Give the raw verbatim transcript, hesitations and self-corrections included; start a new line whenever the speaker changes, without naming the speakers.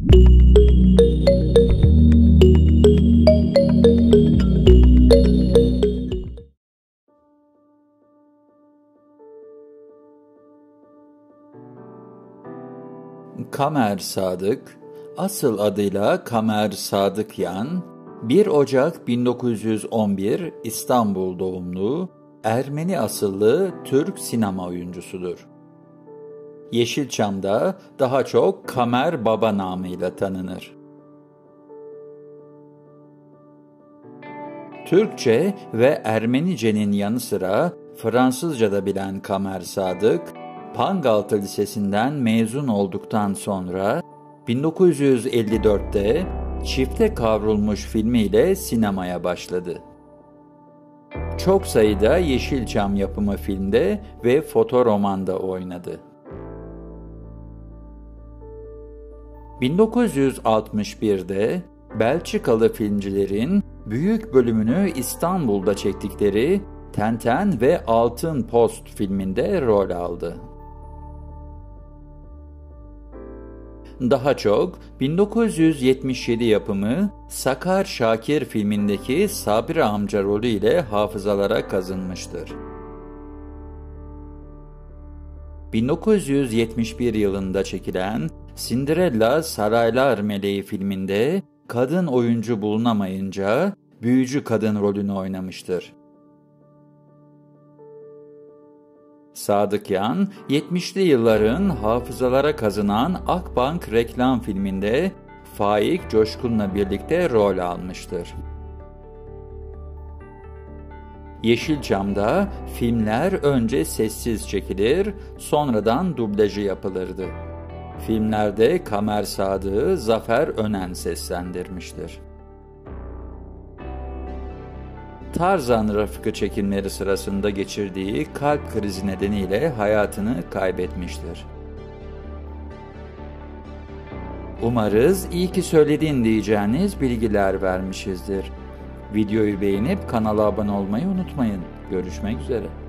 Kamer Sadık, asıl adıyla Kamer Sadıkyan, bir Ocak bin dokuz yüz on bir İstanbul doğumlu, Ermeni asıllı Türk sinema oyuncusudur. Yeşilçam'da daha çok Kamer Baba namıyla tanınır. Türkçe ve Ermenice'nin yanı sıra Fransızca da bilen Kamer Sadık, Pangaltı Lisesi'nden mezun olduktan sonra bin dokuz yüz elli dörtte Çifte Kavrulmuş filmiyle sinemaya başladı. Çok sayıda Yeşilçam yapımı filmde ve fotoromanda oynadı. bin dokuz yüz altmış birde Belçikalı filmcilerin büyük bölümünü İstanbul'da çektikleri Tenten ve Altın Post filminde rol aldı. Daha çok bin dokuz yüz yetmiş yedi yapımı Sakar Şakir filmindeki Sabri amca rolüyle hafızalara kazınmıştır. bin dokuz yüz yetmiş bir yılında çekilen Cinderella Saraylar Meleği filminde kadın oyuncu bulunamayınca büyücü kadın rolünü oynamıştır. Sadıkyan, yetmişli yılların hafızalara kazınan Akbank reklam filminde Faik Coşkun'la birlikte rol almıştır. Yeşilçam'da filmler önce sessiz çekilir, sonradan dublajı yapılırdı. Filmlerde Kamer Sadık'ı Zafer Önen seslendirmiştir. Tarzan Rafıkı çekimleri sırasında geçirdiği kalp krizi nedeniyle hayatını kaybetmiştir. Umarız iyi ki söyledin diyeceğiniz bilgiler vermişizdir. Videoyu beğenip kanala abone olmayı unutmayın. Görüşmek üzere.